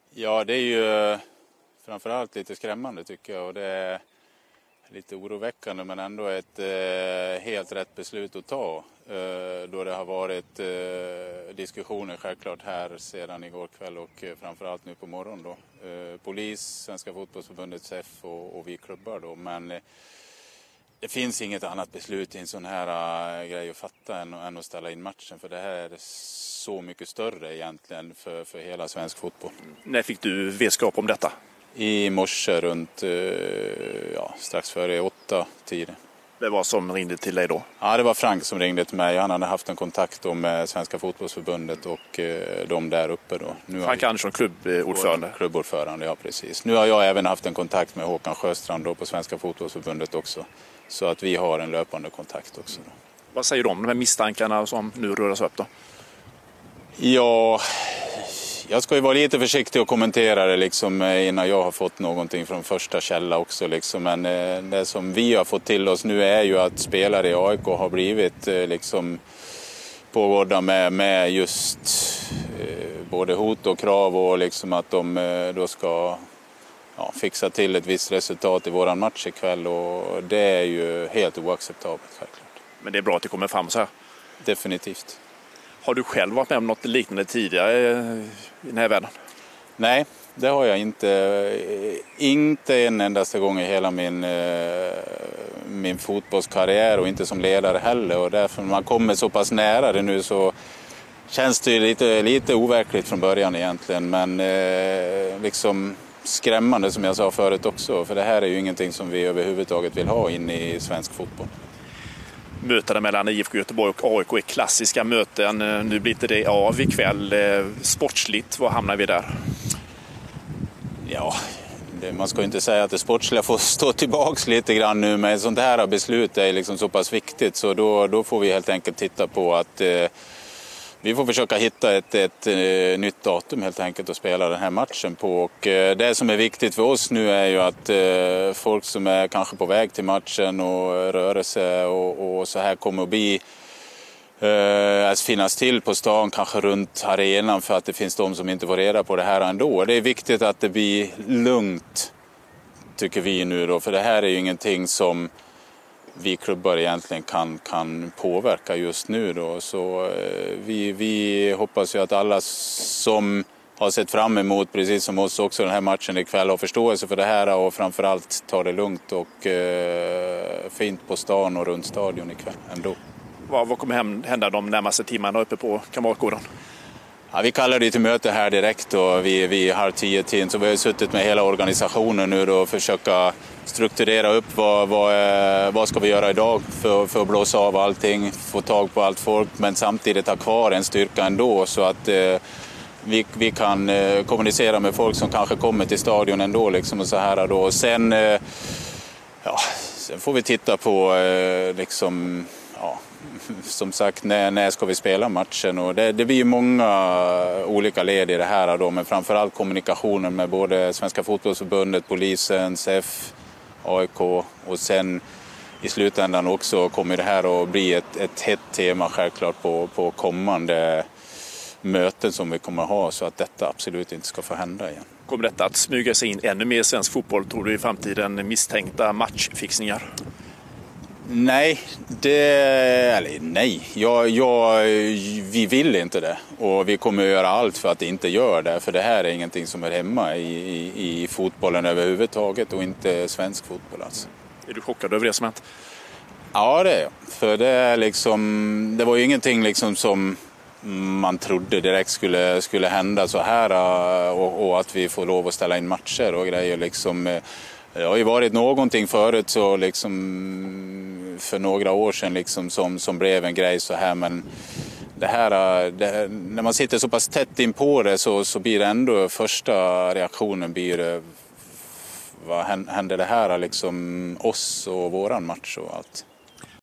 Ja, det är ju framförallt lite skrämmande tycker jag, och det är lite oroväckande men ändå ett helt rätt beslut att ta. Då det har varit diskussioner självklart här sedan igår kväll och framförallt nu på morgon då. Polis, Svenska fotbollsförbundet, SEF och vi klubbar då, men det finns inget annat beslut i en sån här grej att fatta än att ställa in matchen, för det här är så mycket större egentligen för hela svensk fotboll. När fick du vetskap om detta? I morse runt strax före 8-tiden. Det var som ringde till dig då? Ja, det var Frank som ringde till mig. Han hade haft en kontakt med Svenska fotbollsförbundet och de där uppe då. Frank Andersson, klubbordförande? Klubbordförande, ja precis. Nu har jag även haft en kontakt med Håkan Sjöstrand då på Svenska fotbollsförbundet också. Så att vi har en löpande kontakt också då. Vad säger de här misstankarna som nu röras upp då? Ja, jag ska ju vara lite försiktig och kommentera det liksom innan jag har fått någonting från första källa också liksom. Men det som vi har fått till oss nu är ju att spelare i AIK har blivit liksom pågådda med just både hot och krav och liksom att de då ska fixa till ett visst resultat i våran match ikväll, och det är ju helt oacceptabelt självklart. Men det är bra att det kommer fram så här? Definitivt. Har du själv varit med om något liknande tidigare i den här världen? Nej, det har jag inte. Inte en endaste gång i hela min fotbollskarriär, och inte som ledare heller. Och därför när man kommer så pass nära det nu så känns det lite overkligt från början egentligen. Men liksom skrämmande som jag sa förut också. För det här är ju ingenting som vi överhuvudtaget vill ha in i svensk fotboll. Mötena mellan IFK Göteborg och AIK är klassiska möten. Nu blir det av ikväll. Sportsligt, var hamnar vi där? Ja, man ska ju inte säga att det sportsliga får stå tillbaks lite grann nu, men sånt här beslut är liksom så pass viktigt, så då får vi helt enkelt titta på att vi får försöka hitta ett nytt datum helt enkelt att spela den här matchen på. Och det som är viktigt för oss nu är ju att folk som är kanske på väg till matchen och rörelse och så här kommer att bli att finnas till på stan, kanske runt arenan, för att det finns de som inte får reda på det här ändå. Det är viktigt att det blir lugnt, tycker vi nu då, för det här är ju ingenting som vi klubbar egentligen kan påverka just nu då. Så vi hoppas ju att alla som har sett fram emot, precis som oss också, den här matchen ikväll har förståelse för det här och framförallt tar det lugnt och fint på stan och runt stadion ikväll ändå. Vad kommer hända de närmaste timmarna uppe på Kamratgården? Ja, vi kallar det till möte här direkt och vi har 10 så vi har suttit med hela organisationen nu då och försöka strukturera upp vad ska vi göra idag för att blåsa av allting, få tag på allt folk, men samtidigt ha kvar en styrka ändå så att vi kan kommunicera med folk som kanske kommer till stadion ändå liksom och så här då. Och sen får vi titta på liksom som sagt, när ska vi spela matchen? Och det blir många olika led i det här då, men framförallt kommunikationen med både Svenska fotbollsförbundet, polisen, SEF, AIK och sen i slutändan också kommer det här att bli ett hett tema självklart på kommande möten som vi kommer att ha, så att detta absolut inte ska få hända igen. Kommer detta att smyga sig in ännu mer i svensk fotboll, tror du, i framtiden, misstänkta matchfixningar? Nej, vi vill inte det och vi kommer att göra allt för att det inte gör det, för det här är ingenting som är hemma i fotbollen överhuvudtaget och inte svensk fotboll alltså. Är du chockad över det som hänt? Ja, det är jag. För det var ju ingenting liksom som man trodde direkt skulle hända så här och att vi får lov att ställa in matcher och grejer liksom. Det har ju varit någonting förut så liksom för några år sedan liksom som blev en grej så här, men det här när man sitter så pass tätt in på det så blir det ändå första reaktionen blir vad händer det här liksom oss och våran match och allt.